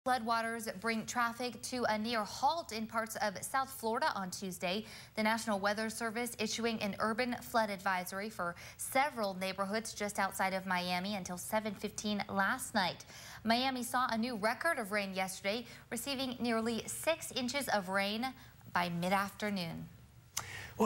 Floodwaters bring traffic to a near halt in parts of South Florida on Tuesday. The National Weather Service issuing an urban flood advisory for several neighborhoods just outside of Miami until 7:15 last night. Miami saw a new record of rain yesterday, receiving nearly 6 inches of rain by mid-afternoon.